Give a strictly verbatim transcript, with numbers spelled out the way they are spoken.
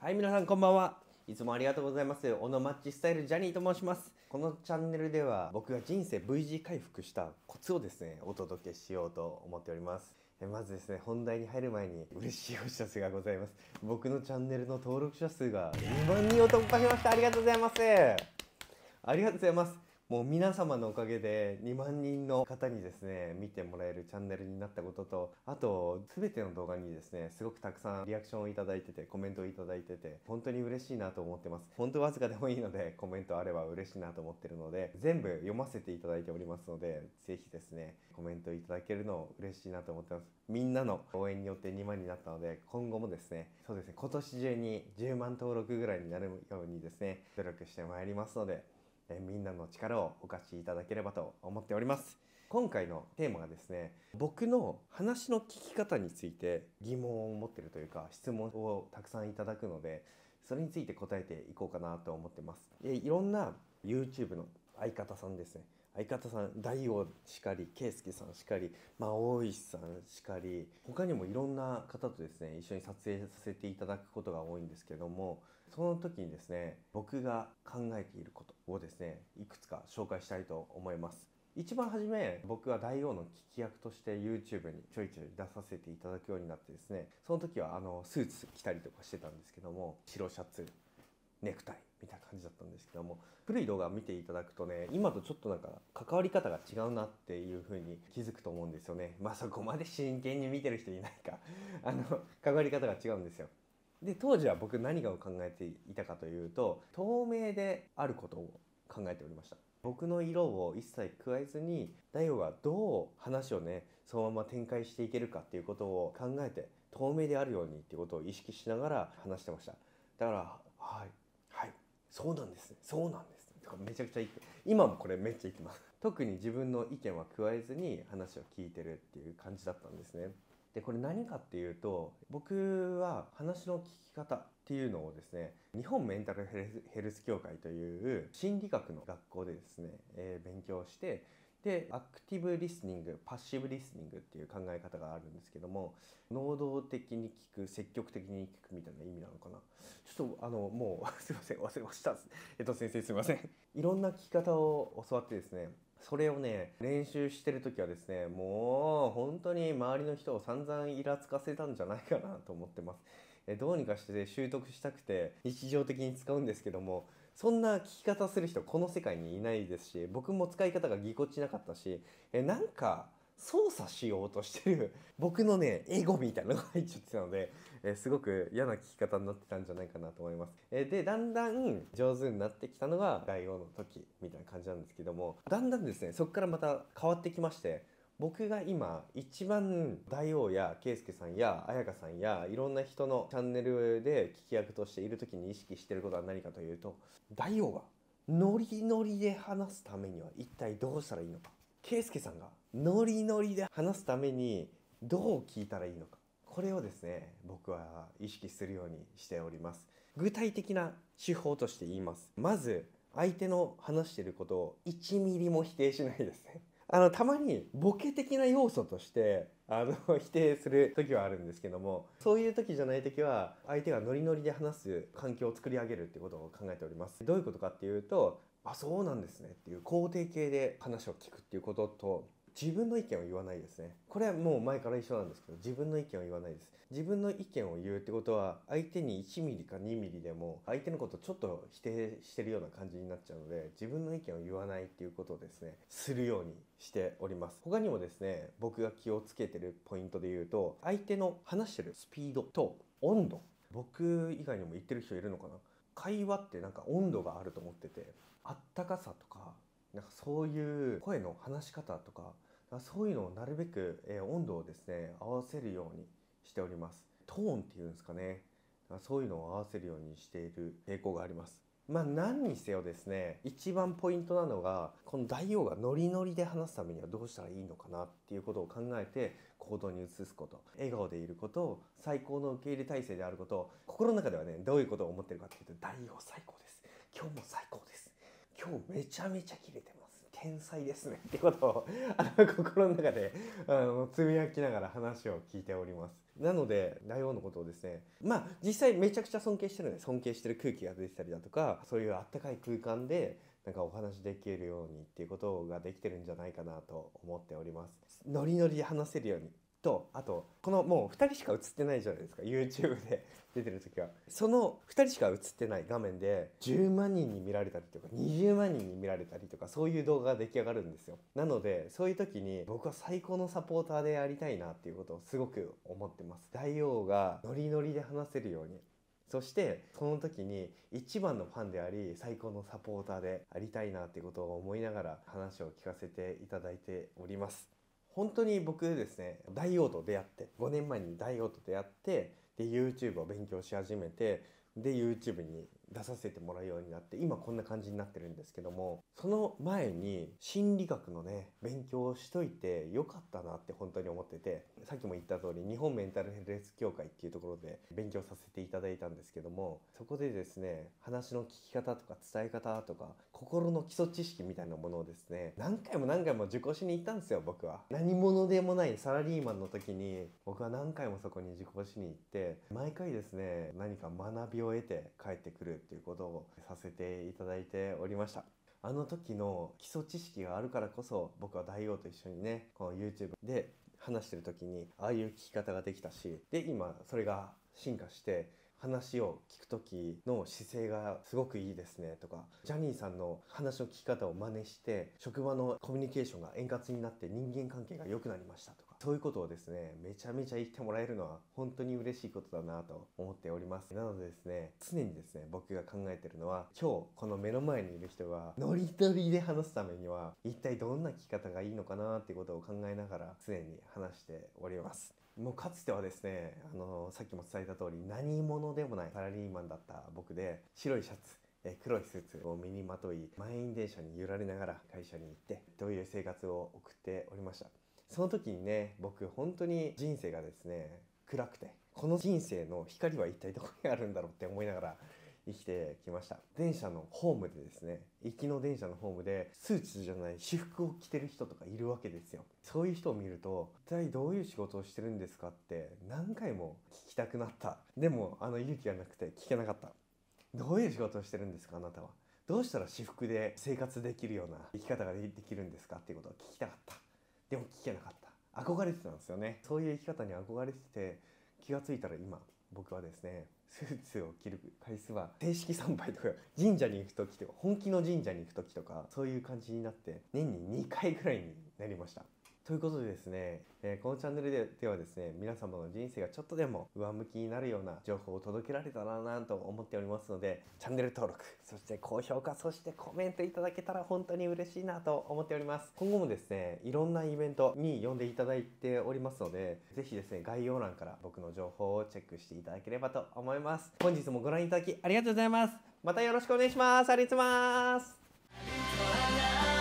はい、皆さんこんばんは。いつもありがとうございます。オノマッチスタイルジャニーと申します。このチャンネルでは僕が人生 ブイジー 回復したコツをですね、お届けしようと思っております。えまずですね、本題に入る前に嬉しいお知らせがございます。僕のチャンネルの登録者数がにまんにんを突破しました。ありがとうございます。ありがとうございます。もう皆様のおかげでにまんにんの方にですね、見てもらえるチャンネルになったことと、あと全ての動画にですね、すごくたくさんリアクションをいただいてて、コメントをいただいてて、本当に嬉しいなと思ってます。本当わずかでもいいので、コメントあれば嬉しいなと思ってるので、全部読ませていただいておりますので、ぜひですね、コメントいただけるのを嬉しいなと思ってます。みんなの応援によってにまんになったので、今後もですね、そうですね、今年中にじゅうまん登録ぐらいになるようにですね、努力してまいりますので、えみんなの力をお貸しいただければと思っております。今回のテーマがですね、僕の話の聞き方について疑問を持っているというか、質問をたくさんいただくので、それについて答えていこうかなと思ってます。でいろんな YouTube の相方さんですね、相方さん、大王しかり、圭介さんしかり、まあ、大石さんしかり、他にもいろんな方とですね、一緒に撮影させていただくことが多いんですけども、その時にですね、僕が考えていることをですね、いくつか紹介したいと思います。一番初め、僕は大王の聞き役として YouTube にちょいちょい出させていただくようになってですね、その時はあのスーツ着たりとかしてたんですけども、白シャツ、ネクタイみたいな感じだったんですけども、古い動画を見ていただくとね、今とちょっとなんか関わり方が違うなっていう風に気づくと思うんですよね。まあそこまで真剣に見てる人いないかあの関わり方が違うんですよ。で当時は僕何を考えていたかというと、透明であることを考えておりました。僕の色を一切加えずに、大悟がどう話をねそのまま展開していけるかっていうことを考えて、透明であるようにっていうことを意識しながら話してました。だからはいはいそうなんですね、そうなんですねとかめちゃくちゃ言って、今もこれめっちゃ言ってます。特に自分の意見は加えずに話を聞いてるっていう感じだったんですね。でこれ何かっていうと、僕は話の聞き方っていうのをですね、日本メンタルヘルス協会という心理学の学校でですね、えー勉強して、でアクティブリスニング、パッシブリスニングっていう考え方があるんですけども、能動的に聞く、積極的に聞くみたいな意味なのかな。ちょっとあのもうすいません、忘れました。えっと先生すいません。いろんな聞き方を教わってですね、それをね練習してる時はですね、もう本当に周りの人を散々イラつかせたんじゃないかなと思ってます。えどうにかして習得したくて日常的に使うんですけども、そんな聞き方する人この世界にいないですし、僕も使い方がぎこちなかったし、えなんか操作しようとしてる僕のねエゴみたいなのが入っちゃってたので、えーすごく嫌な聞き方になってたんじゃないかなと思います。えーでだんだん上手になってきたのが大王の時みたいな感じなんですけども、だんだんですねそこからまた変わってきまして、僕が今一番大王や圭介さんや彩香さんやいろんな人のチャンネルで聞き役としている時に意識していることは何かというと、大王がノリノリで話すためには一体どうしたらいいのか、圭介さんがノリノリで話すためにどう聞いたらいいのか、これをですね僕は意識するようにしております。具体的な手法として言います。まず相手の話していることをいちミリも否定しないですね。あのたまにボケ的な要素としてあの否定する時はあるんですけども、そういう時じゃない時は相手がノリノリで話す環境を作り上げるっていうことを考えております。どういうことかっていうと、あそうなんですねっていう肯定形で話を聞くっていうことと、自分の意見を言わないですね。これはもう前から一緒なんですけど、自分の意見を言わないです。自分の意見を言うってことは、相手にいちミリかにミリでも相手のことをちょっと否定してるような感じになっちゃうので、自分の意見を言わないっていうことをですねするようにしております。他にもですね、僕が気をつけてるポイントで言うと、相手の話してるスピードと温度、僕以外にも言ってる人いるのかな。会話ってなんか温度があると思ってて、あったかさとかなんかそういう声の話し方とか、そういうのをなるべく、えー温度をですね合わせるようにしております。トーンっていうんですかね、そういうのを合わせるようにしている傾向があります。まあ何にせよですね、一番ポイントなのが、この大王がノリノリで話すためにはどうしたらいいのかなっていうことを考えて行動に移すこと、笑顔でいること、最高の受け入れ体制であること、心の中ではねどういうことを思ってるかっていうと、大王最高です、今日も最高です、今日めちゃめちゃキレてます、テ天才ですねってことをあの心の中であのつぶやきながら話を聞いております。なので大王のことをですね、まあ実際めちゃくちゃ尊敬してるんで、尊敬してる空気が出てたりだとか、そういうあったかい空間でなんかお話できるようにっていうことができてるんじゃないかなと思っております。ノリノリで話せるようにと、あとこのもうふたりしか映ってないじゃないですか、 YouTube で出てる時は。そのふたりしか映ってない画面でじゅうまんにんに見られたりとかにじゅうまんにんに見られたりとか、そういう動画が出来上がるんですよ。なのでそういう時に僕は最高のサポーターでありたいなっていうことをすごく思ってます。大王がノリノリで話せるように、そしてその時に一番のファンであり最高のサポーターでありたいなっていうことを思いながら話を聞かせていただいております。本当に僕ですね、大王と出会ってごねんまえに大王と出会って、で YouTube を勉強し始めて、で YouTube に出させてもらうようになって、今こんな感じになってるんですけども、その前に心理学のね勉強をしといてよかったなって本当に思ってて、さっきも言った通り日本メンタルヘルス協会っていうところで勉強させていただいたんですけども、そこでですね、話の聞き方とか伝え方とか心の基礎知識みたいなものをですね、何回も何回も受講しに行ったんですよ。僕は何者でもないサラリーマンの時に僕は何回もそこに受講しに行って、毎回ですね何か学びを得て帰ってくるっていうことをさせていただいておりました。あの時の基礎知識があるからこそ、僕は大王と一緒にねこの YouTube で話してる時にああいう聞き方ができたし、で今それが進化して話を聞く時の姿勢がすごくいいですねとか、ジャニーさんの話の聞き方を真似して職場のコミュニケーションが円滑になって人間関係が良くなりましたとか、そういうことをですねめちゃめちゃ言ってもらえるのは本当に嬉しいことだなと思っております。なのでですね、常にですね僕が考えているのは、今日この目の前にいる人がノリノリで話すためには一体どんな聞き方がいいのかなっていうことを考えながら常に話しております。もうかつてはですね、あのさっきも伝えた通り何者でもないサラリーマンだった僕で、白いシャツ、え黒いスーツを身にまとい満員電車に揺られながら会社に行ってという生活を送っておりました。その時にね、僕本当に人生がですね暗くて、この人生の光は一体どこにあるんだろうって思いながら生きてきました。電車のホームでですね、行きの電車のホームでスーツじゃない私服を着てる人とかいるわけですよ。そういう人を見ると、一体どういう仕事をしてるんですかって何回も聞きたくなった。でもあの勇気がなくて聞けなかった。どういう仕事をしてるんですかあなたは。どうしたら私服で生活できるような生き方ができるんですかっていうことを聞きたかった。でも聞けなかった。憧れてたんですよね。そういう生き方に憧れてて、気がついたら今僕はですねスーツを着る回数は正式参拝とか神社に行く時とか本気の神社に行く時とかそういう感じになって年ににかいぐらいになりました。ということでですね、えー、このチャンネルでではですね、皆様の人生がちょっとでも上向きになるような情報を届けられたらなと思っておりますので、チャンネル登録、そして高評価、そしてコメントいただけたら本当に嬉しいなと思っております。今後もですね、いろんなイベントに呼んでいただいておりますので、ぜひですね、概要欄から僕の情報をチェックしていただければと思います。本日もご覧いただきありがとうございます。またよろしくお願いします。ありがとうございます。